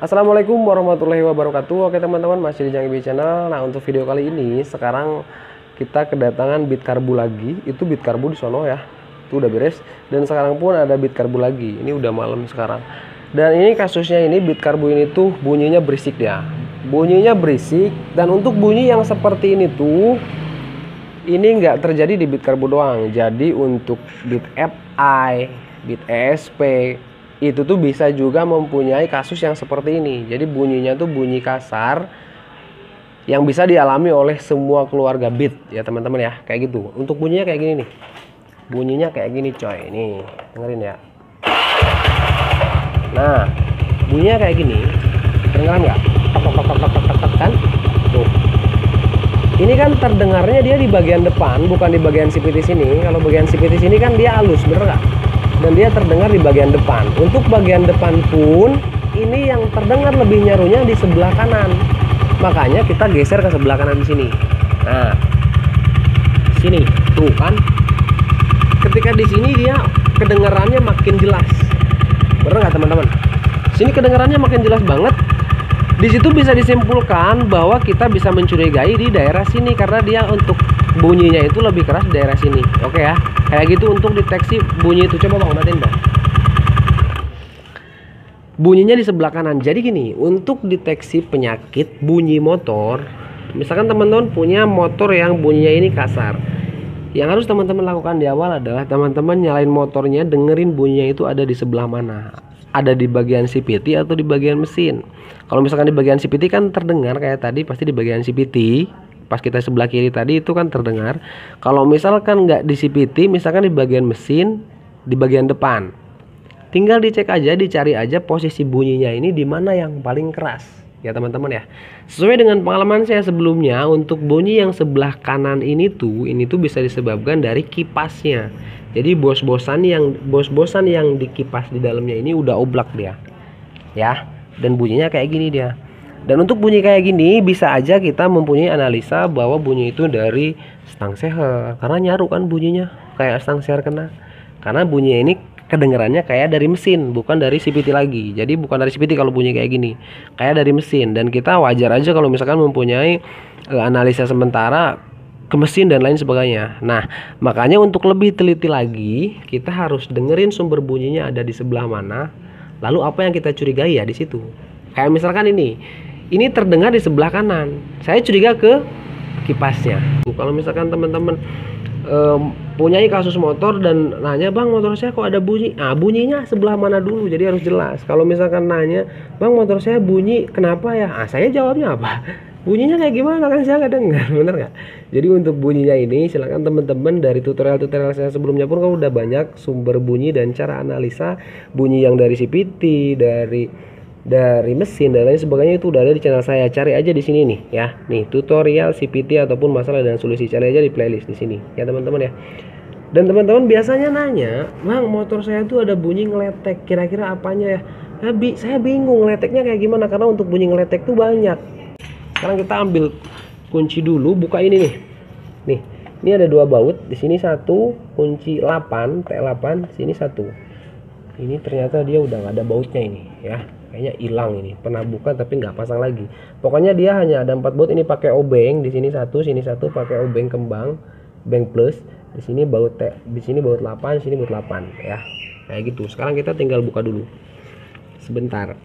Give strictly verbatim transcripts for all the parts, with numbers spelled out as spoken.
Assalamualaikum warahmatullahi wabarakatuh. Oke teman-teman, masih di Jang Ibi Channel. Nah, untuk video kali ini sekarang kita kedatangan bit karbu lagi. Itu bit karbu di sono ya, itu udah beres. Dan sekarang pun ada bit karbu lagi. Ini udah malam sekarang. Dan ini kasusnya, ini bit karbu ini tuh bunyinya berisik ya. Bunyinya berisik. Dan untuk bunyi yang seperti ini tuh, ini nggak terjadi di bit karbu doang. Jadi untuk bit F I, bit E S P itu tuh bisa juga mempunyai kasus yang seperti ini. Jadi bunyinya tuh bunyi kasar yang bisa dialami oleh semua keluarga bit ya teman-teman ya, kayak gitu. Untuk bunyinya kayak gini nih, bunyinya kayak gini coy, nih dengerin ya. Nah, bunyinya kayak gini, kedengeran nggak? Kan tuh, ini kan terdengarnya dia di bagian depan, bukan di bagian C P T sini. Kalau bagian C P T sini kan dia halus, bener nggak? Dan dia terdengar di bagian depan. Untuk bagian depan pun ini yang terdengar lebih nyarunya di sebelah kanan. Makanya kita geser ke sebelah kanan di sini. Nah, sini tuh kan. Ketika di sini dia kedengarannya makin jelas. Bener nggak teman-teman? Sini kedengarannya makin jelas banget. Di situ bisa disimpulkan bahwa kita bisa mencurigai di daerah sini karena dia untuk bunyinya itu lebih keras di daerah sini. Oke ya, kayak gitu untuk deteksi bunyi itu. Coba bang, matiin bang. Bunyinya di sebelah kanan. Jadi gini, untuk deteksi penyakit bunyi motor, misalkan teman-teman punya motor yang bunyinya ini kasar, yang harus teman-teman lakukan di awal adalah teman-teman nyalain motornya, dengerin bunyinya itu ada di sebelah mana. Ada di bagian C P T atau di bagian mesin. Kalau misalkan di bagian C P T kan terdengar kayak tadi, pasti di bagian C P T. Pas kita sebelah kiri tadi itu kan terdengar. Kalau misalkan nggak di C P T, misalkan di bagian mesin, di bagian depan, tinggal dicek aja, dicari aja posisi bunyinya ini di mana yang paling keras ya teman-teman ya. Sesuai dengan pengalaman saya sebelumnya, untuk bunyi yang sebelah kanan ini tuh, ini tuh bisa disebabkan dari kipasnya. Jadi bos-bosan yang bos-bosan yang di kipas di dalamnya ini udah oblak dia ya, dan bunyinya kayak gini dia. Dan untuk bunyi kayak gini bisa aja kita mempunyai analisa bahwa bunyi itu dari stang seher, karena nyaru kan bunyinya kayak stang seher kena. Karena bunyi ini kedengarannya kayak dari mesin, bukan dari C P T lagi. Jadi bukan dari C P T kalau bunyi kayak gini, kayak dari mesin. Dan kita wajar aja kalau misalkan mempunyai e, analisa sementara ke mesin dan lain sebagainya. Nah, makanya untuk lebih teliti lagi, kita harus dengerin sumber bunyinya ada di sebelah mana. Lalu apa yang kita curigai ya di situ. Kayak misalkan ini, ini terdengar di sebelah kanan. Saya curiga ke kipasnya. Kalau misalkan teman-teman um, punyai kasus motor dan nanya, bang motor saya kok ada bunyi, ah bunyinya sebelah mana dulu, jadi harus jelas. Kalau misalkan nanya, bang motor saya bunyi kenapa ya, ah saya jawabnya apa, bunyinya kayak gimana kan saya nggak dengar, bener nggak? Jadi untuk bunyinya ini silakan teman-teman dari tutorial-tutorial saya sebelumnya pun kan udah banyak sumber bunyi dan cara analisa bunyi yang dari C P T, dari dari mesin dan lain sebagainya, itu udah ada di channel saya. Cari aja di sini nih ya, nih tutorial C P T ataupun masalah dan solusi, cari aja di playlist di sini ya teman-teman ya. Dan teman-teman biasanya nanya, bang motor saya tuh ada bunyi ngeletek, kira-kira apanya ya? Ya bi saya bingung ngeleteknya kayak gimana, karena untuk bunyi ngeletek tuh banyak. Sekarang kita ambil kunci dulu, buka ini nih. Nih, ini ada dua baut, di sini satu, kunci delapan, T delapan, sini satu. Ini ternyata dia udah nggak ada bautnya ini ya. Kayaknya hilang ini, pernah buka tapi nggak pasang lagi. Pokoknya dia hanya ada empat baut. Ini pakai obeng, di sini satu, sini satu pakai obeng kembang, obeng plus. Di sini baut T, di sini baut delapan, sini baut delapan ya. Kayak gitu. Sekarang kita tinggal buka dulu. Sebentar.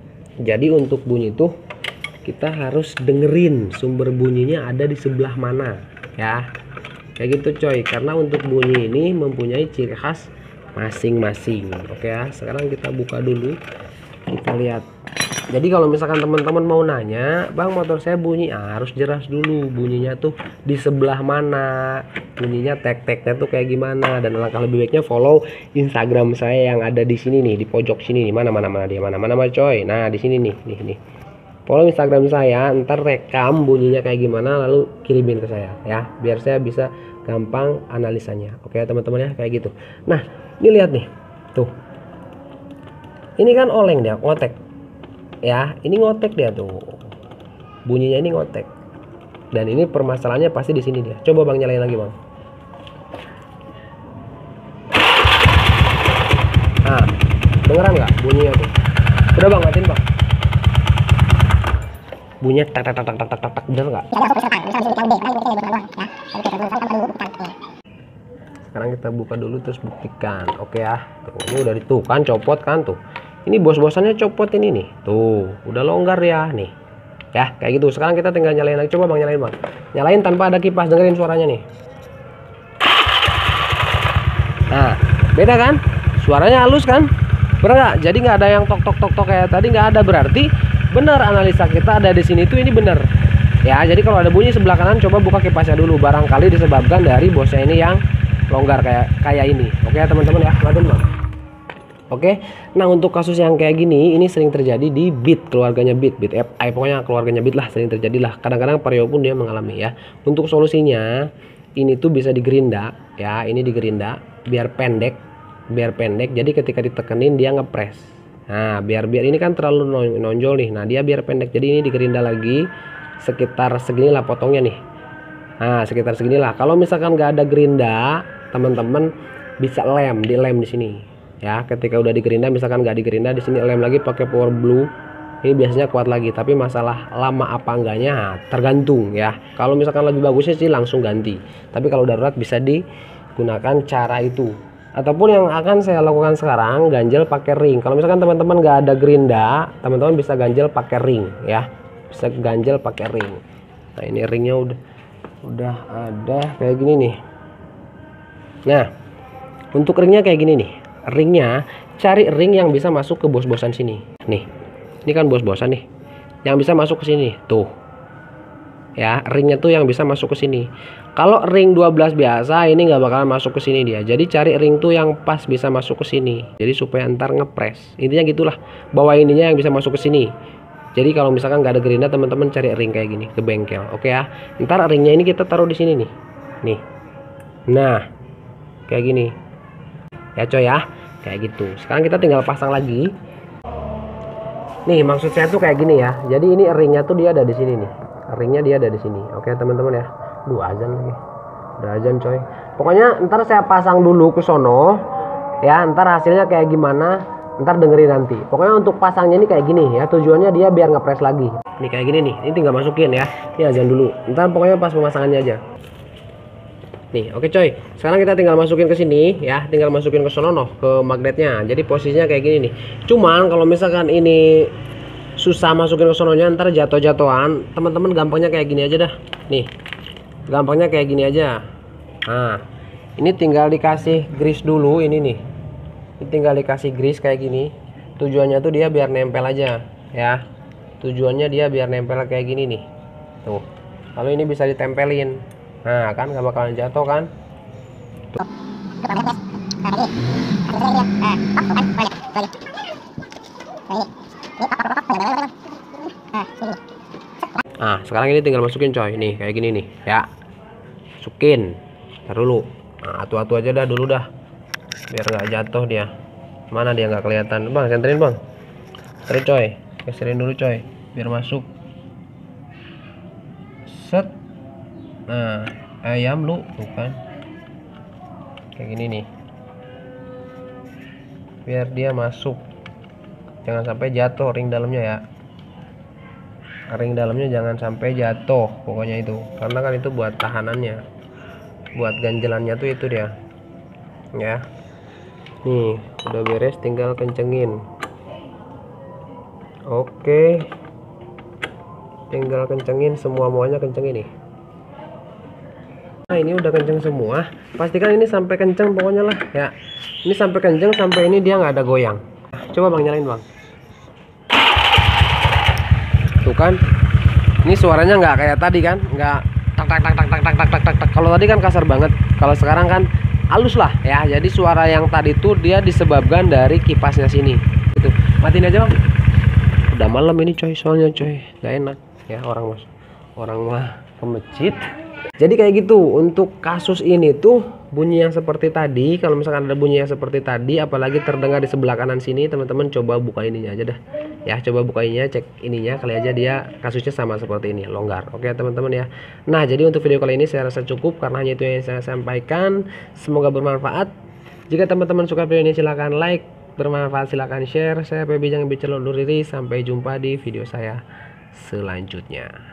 Jadi untuk bunyi itu kita harus dengerin sumber bunyinya ada di sebelah mana ya. Kayak gitu coy. Karena untuk bunyi ini mempunyai ciri khas masing-masing. Oke ya. Sekarang kita buka dulu. Kita lihat. Jadi kalau misalkan teman-teman mau nanya, bang motor saya bunyi, ah, harus jelas dulu bunyinya tuh di sebelah mana, bunyinya tek-teknya tuh kayak gimana. Dan langkah lebih baiknya follow Instagram saya yang ada di sini nih, di pojok sini nih. Mana mana mana dia, mana mana mana coy. Nah di sini nih, nih nih. Follow Instagram saya, ntar rekam bunyinya kayak gimana lalu kirimin ke saya ya, biar saya bisa gampang analisanya. Oke teman-teman ya, kayak gitu. Nah ini lihat nih, tuh. Ini kan oleng dia, ngotek ya, ini ngotek dia tuh, bunyinya ini ngotek. Dan ini permasalahannya pasti di sini dia. Coba bang nyalain lagi bang. Nah, dengeran nggak bunyinya tuh? Udah bang, matiin bang. bunyinya tak tak tak tak tak tak tak tak, bener nggak? Sekarang kita buka dulu terus buktikan. Oke ya, tuh, ini udah itu kan copot kan tuh. Ini bos-bosannya copot ini nih, tuh udah longgar ya nih ya, kayak gitu. Sekarang kita tinggal nyalain lagi. Coba bang, nyalain bang, nyalain tanpa ada kipas, dengerin suaranya nih. Nah beda kan, suaranya halus kan, bener nggak? Jadi nggak ada yang tok tok tok tok kayak tadi, nggak ada. Berarti bener analisa kita ada di sini tuh, ini bener ya. Jadi kalau ada bunyi sebelah kanan, coba buka kipasnya dulu, barangkali disebabkan dari bosnya ini yang longgar kayak kayak ini. Oke ya teman-teman ya, laden bang. Oke, nah untuk kasus yang kayak gini, ini sering terjadi di Beat, keluarganya Beat, Beat F I, pokoknya keluarganya Beat lah, sering terjadi lah. Kadang-kadang Vario pun dia mengalami ya. Untuk solusinya, ini tuh bisa digerinda ya, ini digerinda biar pendek, biar pendek. Jadi ketika ditekenin dia ngepres. Nah, biar biar ini kan terlalu nonjol nih. Nah, dia biar pendek. Jadi ini digerinda lagi sekitar segini lah potongnya nih. Nah, sekitar seginilah. Kalau misalkan nggak ada gerinda, teman-teman bisa lem, dilem di sini. Ya, ketika udah digerinda, misalkan nggak digerinda, di sini lem lagi pakai power glue. Ini biasanya kuat lagi, tapi masalah lama apa enggaknya tergantung ya. Kalau misalkan lebih bagusnya sih langsung ganti. Tapi kalau darurat bisa digunakan cara itu. Ataupun yang akan saya lakukan sekarang, ganjel pakai ring. Kalau misalkan teman-teman nggak ada gerinda, teman-teman bisa ganjel pakai ring ya. Bisa ganjel pakai ring. Nah, ini ringnya udah udah ada kayak gini nih. Nah, untuk ringnya kayak gini nih. Ringnya cari ring yang bisa masuk ke bos-bosan sini. Nih. Ini kan bos-bosan nih. Yang bisa masuk ke sini. Tuh. Ya, ringnya tuh yang bisa masuk ke sini. Kalau ring dua belas biasa ini nggak bakalan masuk ke sini dia. Jadi cari ring tuh yang pas bisa masuk ke sini. Jadi supaya ntar ngepres. Intinya gitulah. Bawa ininya yang bisa masuk ke sini. Jadi kalau misalkan nggak ada gerinda, teman-teman cari ring kayak gini ke bengkel. Oke ya. Ntar ringnya ini kita taruh di sini nih. Nih. Nah. Kayak gini. Ya coy ya. Kayak gitu. Sekarang kita tinggal pasang lagi. Nih, maksud saya tuh kayak gini ya. Jadi ini ringnya tuh dia ada di sini nih. Ringnya dia ada di sini. Oke teman-teman ya. Dua azan lagi. Udah azan coy. Pokoknya ntar saya pasang dulu ke sono. Ya, ntar hasilnya kayak gimana, ntar dengerin nanti. Pokoknya untuk pasangnya ini kayak gini ya. Tujuannya dia biar ngepres lagi. Ini kayak gini nih. Ini tinggal masukin ya. Ini azan dulu. Ntar pokoknya pas pemasangannya aja. Nih, oke coy. Sekarang kita tinggal masukin ke sini ya, tinggal masukin ke sono noh, ke magnetnya. Jadi posisinya kayak gini nih. Cuman kalau misalkan ini susah masukin ke sononya, ntar jatuh-jatuhan, teman-teman gampangnya kayak gini aja dah. Nih. Gampangnya kayak gini aja. Nah, ini tinggal dikasih grease dulu ini nih. Ini tinggal dikasih grease kayak gini. Tujuannya tuh dia biar nempel aja ya. Tujuannya dia biar nempel kayak gini nih. Tuh. Lalu ini bisa ditempelin. Nah kan gak bakalan jatuh kan. Tuh. Nah sekarang ini tinggal masukin coy. Nih kayak gini nih ya. Masukin. Ntar dulu. Nah atu-atu aja dah dulu dah, biar gak jatuh dia. Mana dia nggak kelihatan. Bang senterin bang. Senterin coy. Geserin dulu coy biar masuk. Set. Nah, ayam lu bukan kayak gini nih, biar dia masuk, jangan sampai jatuh ring dalamnya ya. Ring dalamnya jangan sampai jatuh pokoknya itu, karena kan itu buat tahanannya, buat ganjelannya tuh itu dia ya. Nih udah beres, tinggal kencengin. Oke, tinggal kencengin semua muanya, kencengin nih. Nah ini udah kenceng semua, pastikan ini sampai kenceng pokoknya lah ya. Ini sampai kenceng, sampai ini dia nggak ada goyang. Coba bang nyalain bang. Tuh kan, ini suaranya nggak kayak tadi kan, nggak tak tak tak tak tak tak tak tak tak tak. Kalau tadi kan kasar banget, kalau sekarang kan halus lah ya. Jadi suara yang tadi tuh dia disebabkan dari kipasnya sini. Gitu. Matiin aja bang. Udah malam ini coy, soalnya coy nggak enak ya, orang mas orang mah ke masjid. Jadi kayak gitu untuk kasus ini tuh, bunyi yang seperti tadi. Kalau misalkan ada bunyi yang seperti tadi, apalagi terdengar di sebelah kanan sini, teman-teman coba buka ininya aja dah ya. Coba buka ininya, cek ininya, kali aja dia kasusnya sama seperti ini, longgar. Oke teman-teman ya. Nah jadi untuk video kali ini saya rasa cukup, karena hanya itu yang saya sampaikan. Semoga bermanfaat. Jika teman-teman suka video ini silahkan like, bermanfaat silahkan share. Saya P B Jang Bicara undur diri, sampai jumpa di video saya selanjutnya.